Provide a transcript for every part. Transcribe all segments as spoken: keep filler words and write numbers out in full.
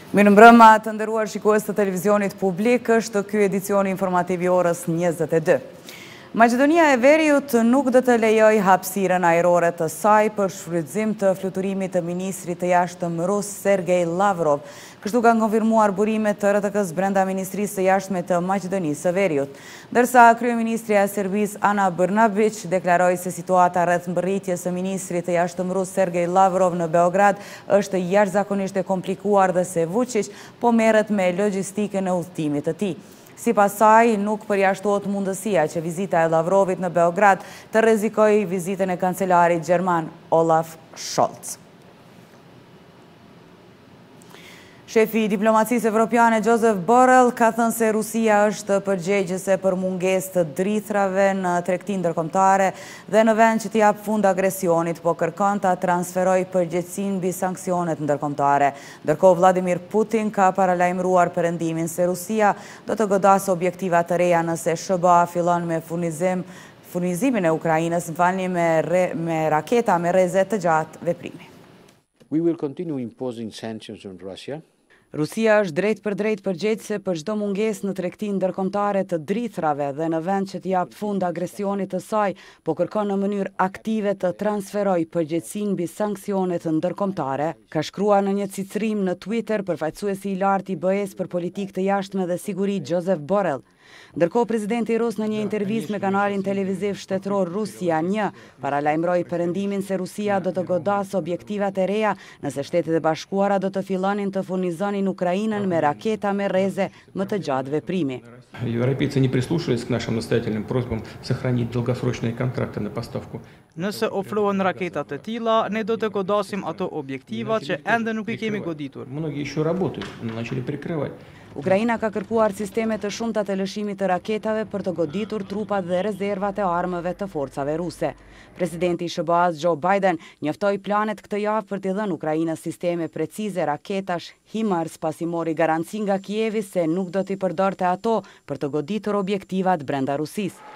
Mirëmbrëma të nderuar shikues të televizionit publik, është ky edicioni informativ i orës njëzet e dy. Maqedonia e Veriut nuk do të lejoj hapësirën ajrore të saj për shfrytëzim të fluturimit të ministrit të jashtëm rus Sergej Lavrov. Kështu kanë konfirmuar burimet të R T K-s brenda Ministrisë së Jashtme të Maqedonisë së Veriut. Ndërsa kryeministrja e Serbisë Ana Brnabić deklaroi se situata rreth mbërritjes së ministrit të jashtëm rus Sergej Lavrov në Beograd është jashtëzakonisht e komplikuar dhe se Vučić po merret me logjistikën e udhëtimit të tij. Sipas saj, nuk përjashtohet mundësia që vizita e Lavrovit në Beograd të rrezikojë vizitën e kancelarit gjerman Olaf Scholz. Shefi i diplomacisë evropiane Josep Borrell ka thënë se Rusia është përgjegjëse për mungesë të drithrave në tregtinë ndërkombëtare dhe në vend që t'i jap fund agresionit, po kërkon ta transferojë përgjegjësinë mbi sanksionet ndërkombëtare. Ndërkohë Vladimir Putin ka paralajmëruar perëndimin se Rusia do të godasë objektiva të reja nëse S B A fillon me furnizim furnizimin e Ukrainës falni me, me raketa me rreze të gjatë veprimi. We will continue imposing sanctions on Russia. Rusia është drejt për drejt përgjegjëse për çdo mungesë në tregtinë ndërkombëtare të drithrave dhe në vend që të jap fund agresionit të saj, po kërkon në mënyrë aktive të transferojë përgjegjësinë mbi sanksionet ndërkombëtare, ka shkruar në një cicërim në Twitter përfaqësuesi i lartë i B E S për politikë të jashtme dhe siguri Josep Borrell. Ndërkohë presidenti rus në një intervistë me kanalin televiziv shtetëror Rusia një paralajmëroi perëndimin se Rusia do të godasë objektivat e reja nëse Shtetet e Bashkuara do të fillonin të furnizonin Ukrainën me raketa me rreze më të gjatë veprimi. Европейцы не прислушались к нашим настоятельным просьбам сохранить долгосрочные контракты на поставку. Nëse ofrohen raketa të tilla, ne do të godasim ato objektiva që ende nuk i kemi goditur. Многие еще работают, но начали прикрывать. Ukraina ka kërkuar sisteme të shumta të lëshimit të raketave për të goditur trupat dhe rezervat e armëve të forcave ruse. Presidenti i S B A-s Joe Biden njoftoi planet këtë javë për t'i dhënë Ukrainës sisteme precize raketash HIMARS pasi mori garanci nga Kijevi se nuk do t'i përdorte ato për të goditur objektivat brenda Rusisë.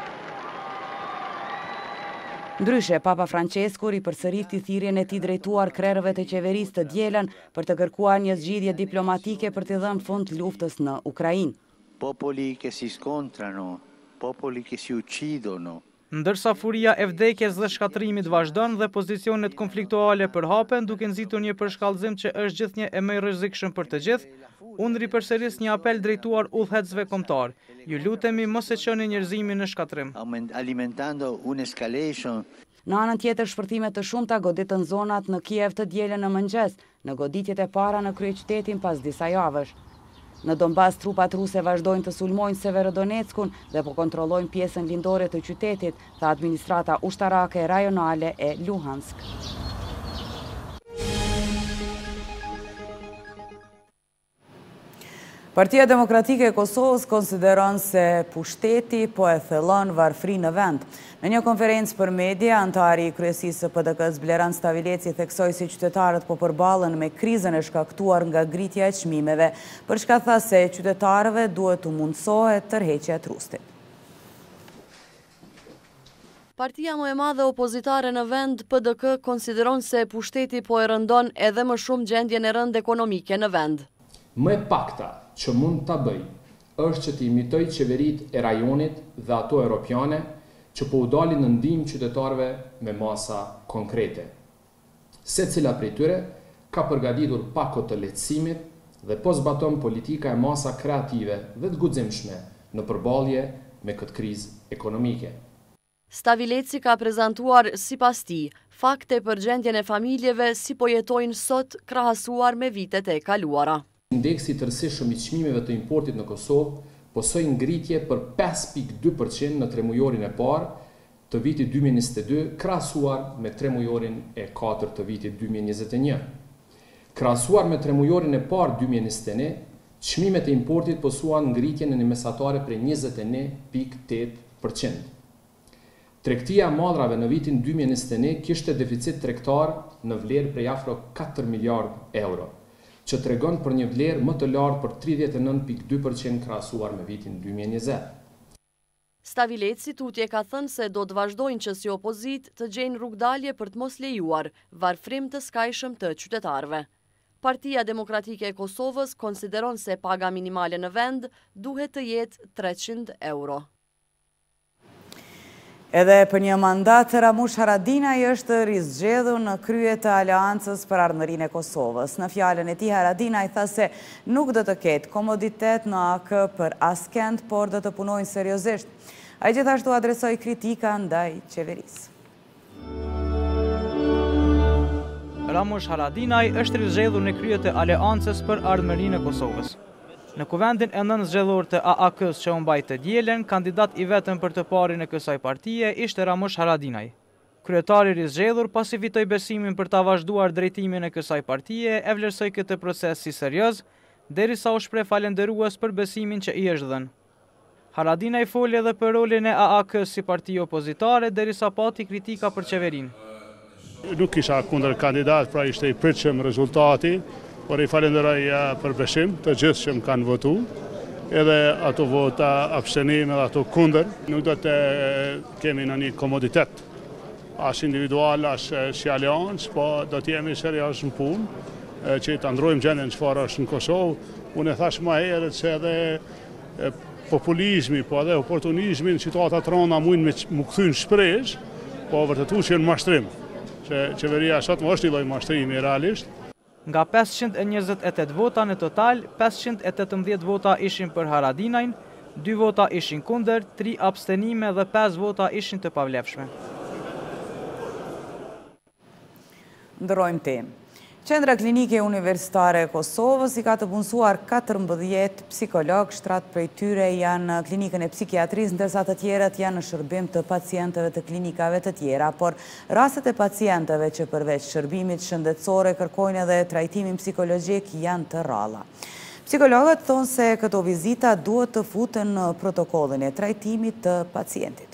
Ndryshe, Papa Francesku ripërsëriti thirrjen e tij drejtuar krerëve të qeverisë të dielën për të kërkuar një zgjidhje diplomatike për t'i dhënë fund luftës në Ukrainë. Popoli che si scontrano, popoli che si uccidono. Ndërsa furia e vdekjes dhe shkatërimit vazhdon dhe pozicionet konfliktuale përhapen, duke nxitur një përshkallëzim që është gjithnjë e më i rrezikshëm për të gjithë, unë ripërsëris një apel drejtuar udhëheqësve kombëtar. Ju lutemi mos e çoni njerëzimin në shkatrim. Alimentando un'escalation. Në anën tjetër, shpërthime të shumta goditën zonat në Kiev të dielën në mëngjes, në goditjet e para në kryeqytetin pas disa javësh. Në Donbas, trupat ruse vazhdojnë të sulmojnë Severodonetskun dhe po kontrollojnë pjesën lindore të qytetit, tha administrata ushtarake rajonale e Luhansk. Partia Demokratike e Kosovës konsideron se pushteti po e thellon varfëri në vend. Në një konferencë për media, antari i kryesisë së P D K-s Bleran Stavileci theksoi se qytetarët po përballen me krizën e shkaktuar nga ngritja e çmimeve, për çka tha se qytetarëve duhet u mundësohet tërheqja e trustit. Partia më e madhe opozitare në vend, P D K, konsideron se pushteti po e rëndon edhe më shumë gjendjen e rëndë ekonomike në vend. Më e pakta që mund ta bëj është që të imitoj qeverit e rajonit dhe ato europiane që po u dalin në ndihmë qytetarëve me masa konkrete. Secila prej tyre ka përgatitur pakot të lehtësimit dhe po zbaton politika e masa kreative dhe të guximshme në përballje me këtë krizë ekonomike. Stavileci ka prezantuar sipas tij fakte për gjendjen e familjeve si po jetojnë sot krahasuar me vitet e kaluara. Indeksi i tërësishëm i çmimeve të importit në Kosovë posoi ngritje për pesë pikë dy përqind në tremujorin e parë të vitit dy mijë e njëzet e dy krahasuar me tremujorin e katërt të vitit dy mijë e njëzet e një. Krahasuar me tremujorin e parë dy mijë e njëzet e një, çmimet e importit posuan ngritje në një mesatare prej njëzet e një pikë tetë përqind. Tregtia e madrave në vitin dy mijë e njëzet e një kishte deficit tregtar në vlerë prej afro katër miliardë euro, që tregon për një vlerë më të lartë për tridhjetë e nëntë pikë dy përqind krahasuar me vitin dy mijë e njëzet. Stavileci tutje ka thënë se do të vazhdojnë që si opozit të gjejnë rrugdalje për të mos lejuar varfrim të skajshëm të qytetarëve. Partia Demokratike e Kosovës konsideron se paga minimale në vend duhet të jetë treqind euro. Edhe për një mandat, Ramush Haradinaj është rizgjedhur në krye të Aleancës për Ardhmërinë e Kosovës. Në fjalën e tij, Haradinaj tha se nuk do të ketë komoditet në A K për askend, por do të punojnë seriozisht. Ai gjithashtu adresoi kritika ndaj qeverisë. Ramush Haradinaj është rizgjedhur në krye të Aleancës për Ardhmërinë e Kosovës. Në kuvendin e nëntë zgjedhor të A A K-s që u mbajt të dielën, kandidat i vetëm për të parin e kësaj partie ishte Ramush Haradinaj. Kryetari rizgjedhur pasi fitoi besimin për ta vazhduar drejtimin e kësaj partie, e vlerësoi këtë proces si serioz, derisa u shpreh falendërues për besimin që i është dhënë. Haradinaj foli edhe për rolin e A A K-s si parti opozitare, derisa pati kritika për qeverinë. Nuk isha kundër kandidat, pra ishte i pritshëm rezultati, por i falenderoj për besim të gjithë që më kanë votu, edhe ato vota abstenim edhe ato kundër. Nuk do të kemi në një komoditet, as individual, as si aleancë, po do të jemi serios në punë, që të ndrojmë gjendjen çfarë është në Kosovë. Unë e thash më herët se edhe populizmi, po edhe oportunizmi në situata të rënda mund më kthyn shprehje, po vërtetu që në mashtrim. Që qeveria sot më është i lloj mashtrimi realisht. Nga pesëqind e njëzet e tetë vota në total, pesëqind e tetëmbëdhjetë vota ishin për Haradinajn, dy vota ishin kundër, tri abstenime dhe pesë vota ishin të pavlefshme. Ndrojmë temë. Qendra Klinike Universitare e Kosovës i ka të punësuar katërmbëdhjetë psikolog, shtrat prej tyre janë në klinikën e psikiatrisë, ndërsa të tjerët janë në shërbim të pacientëve të klinikave të tjera, por rastet e pacientëve që përveç shërbimit shëndetësore kërkojnë edhe trajtimin psikologjik janë të rralla. Psikologët thonë se këto vizita duhet të futen në protokollin e trajtimit të pacientit.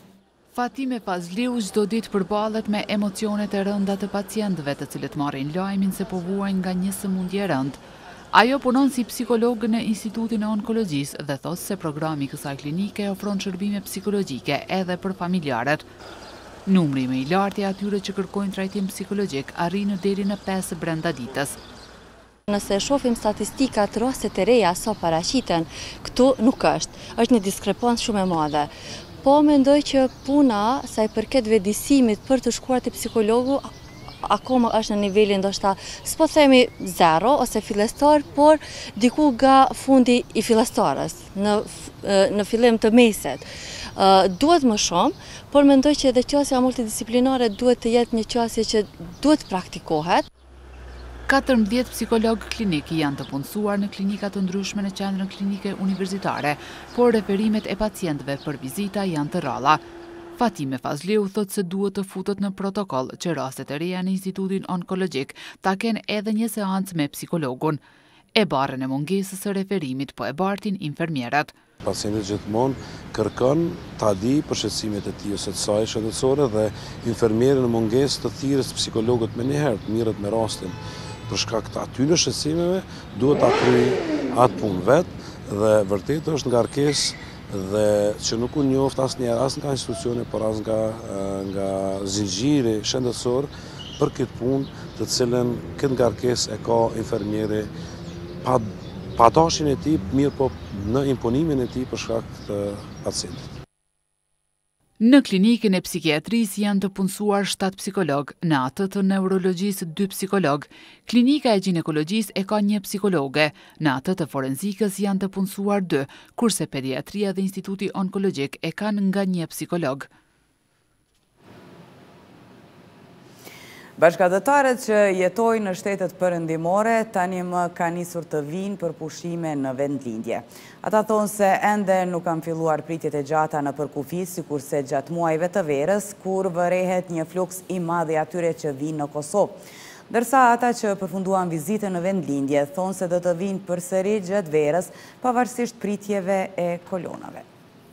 Fatime Fazliu çdo ditë përballet me emocionet e rënda të pacientëve të cilët marrin lajmin se po vuajnë nga një sëmundje e rëndë. Ajo punon si psikolog në Institutin e Onkologjisë dhe thos se programi i kësaj klinike ofron shërbime psikologjike edhe për familjarët. Numri më i lartë i atyre që kërkojnë trajtim psikologjik arrin deri në pesë brenda ditës. Nëse shohim statistikat, rastet e reja sa paraqiten, këtu nuk është. Është një diskrepancë shumë e madhe. Po mendoj që puna sa i përket vedisimit për të shkuar te psikologu akoma është në nivelin ndoshta s'po themi zero ose fillestar, por diku nga fundi i fillestarës, në në fillim të mesit. Uh, duhet më shumë, por mendoj që edhe qasja multidisiplinare duhet të jetë një qasje që duhet praktikohet. katërmbëdhjetë psikologë klinik janë të punësuar në klinika të ndryshme në qendrën klinike universitare, por referimet e pacientëve për vizita janë të rralla. Fatime Fazliu thot se duhet të futet në protokoll që rastet e reja në Institutin Onkologjik ta kenë edhe një seancë me psikologun. E barrën e mungesës së referimit, po e bartin infermierët. Pacienti gjithmonë kërkon ta di përshëndetësimet e tij ose të saj shëndetësore dhe infermieri në mungesë të thirrjes psikologët më një herë, mirët me rastin. Për shkak të atyre shëndetësimeve duhet ta kryej atë punë vet dhe vërtet është ngarkesë dhe që nuk u njoft asnjëherë as nga institucione, por as nga nga zinxhiri shëndetësor për këtë punë, të cilën këtë ngarkesë e ka infermieri pa pa dashin e tij, mirë po në imponimin e tij për shkak të pacientit. Në klinikën e psikiatrisë janë të punësuar shtatë psikolog, në atë të neurologjisë dy psikolog, klinika e ginekologjisë e ka një psikologe, në atë të forenzikës janë të punësuar dy, kurse pediatria dhe Instituti Onkologjik e kanë nga një psikolog. Bashkëdhëtarët që jetojnë në shtetet perëndimore tani më kanë nisur të vinë për pushime në vendlindje. Ata thonë se ende nuk kanë filluar pritjet e gjata në përkufi, sikurse gjatë muajve të verës, kur vërehet një fluks i madh i atyre që vinë në Kosovë. Ndërsa ata që përfunduan vizitën në vendlindje thonë se do të vinë përsëri gjatë verës, pavarësisht pritjeve e kolonave.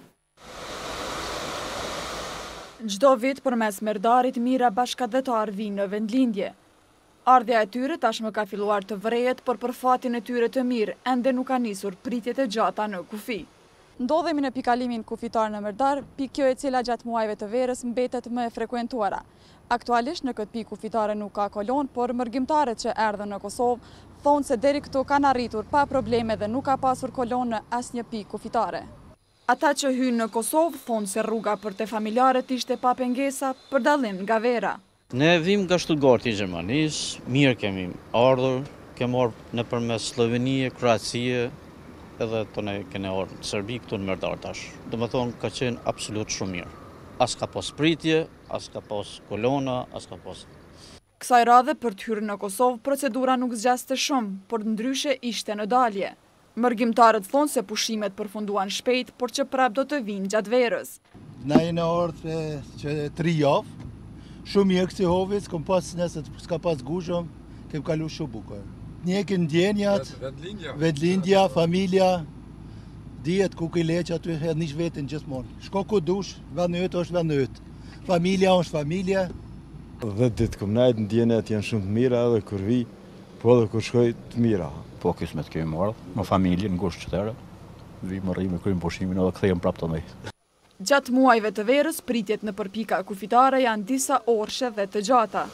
Gjdo vit për mes merdarit mira bashkëdhëtar vinë në vendlindje. Ardhja e tyre tashmë ka filluar të vrejet, por për fatin e tyre të mirë, ende nuk ka nisur pritjet e gjata në kufi. Ndodhemi në pikalimin kufitar në Mërdar, pikë kjo e cila gjatë muajve të verës mbetet më e frekuentuara. Aktualisht në këtë pikë kufitare nuk ka kolon, por mërgjimtarët që erdhën në Kosovë thonë se deri këtu kanë arritur pa probleme dhe nuk ka pasur kolon në asnjë pikë kufitare. Ata që hynë në Kosovë thonë se rruga për te familjarët ishte pa pengesa për dallim nga vera. Ne vim nga Stuttgarti i Gjermanisë, mirë kemi ardhur, kemi ardhur nëpërmes Slovenie, Kroacie, edhe të ne kene orë në Serbi këtu në Mërdar tash. Dhe më thonë ka qenë absolut shumë mirë. As ka pos pritje, as ka pos kolona, as ka pos... Kësaj radhe për të hyrë në Kosovë, procedura nuk zgjaste shumë, por ndryshe ishte në dalje. Mërgjimtarët thonë se pushimet përfunduan shpejt, por që prap do të vinë gjatë verës. Na jene orë që tri javë, shumë mirë kësi hovës, kom pas nesët, s'ka pas gushëm, kem kalu shumë bukër. Njekin ndjenjat, vedlindja, familja, dijet ku ki leq aty edhe nish vetin gjithmonë. Shko ku dush, venët është venët. Familja është familja. Dhe ditë këm najtë ndjenjat janë shumë të mira edhe kur vi, po edhe kur shkoj të mira. Po kisme të kemi marrë, në familje, në gushtë qëtere, vi më rrimë, krymë pushimin edhe këthejmë prap të ndaj. Gjatë muajve të verës, pritjet në përpika kufitare janë disa orshe dhe të gjata.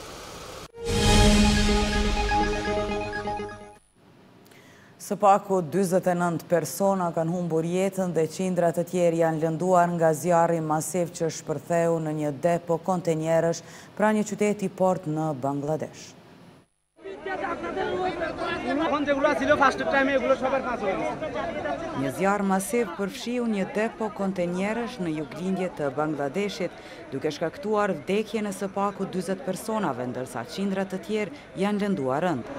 Së paku dyzet e nëntë persona kanë humbur jetën dhe qindra të tjerë janë lënduar nga zjarri masiv që shpërtheu në një depo kontenjerësh pra një qyteti port në Bangladesh. Një zjarr masiv përfshiu një depo kontenjerësh në juglindje të Bangladeshit, duke shkaktuar vdekjen e së paku dyzet personave, ndërsa qindra të tjerë janë lënduar rënd.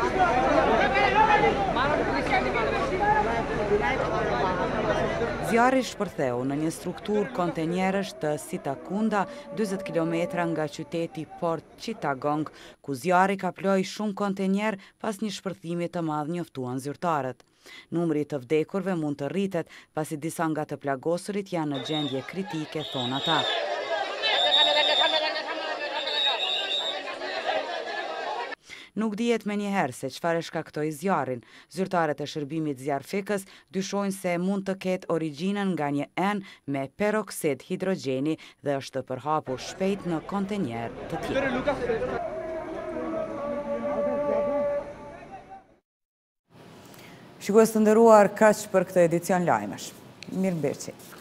Zjarri shpërtheu në një struktur kontenjerësh të Sitakunda, dyzet kilometra nga qyteti port Chittagong, ku zjarri ka ploj shumë kontenjer pas një shpërthimi të madh njoftuan zyrtarët. Numri të vdekurve mund të rritet, pasi disa nga të plagosurit janë në gjendje kritike, thonë ata. Nuk dihet me njëherë se çfarë shkaktoi zjarrin. Zyrtarët e shërbimit zjarfikës dyshojnë se mund të ketë origjinën nga një enë me peroksid hidrogjeni dhe është të përhapur shpejt në kontenjer të tjerë. Shikues të nderuar, kaq për këtë edicion lajmesh. Mirëmbërçi.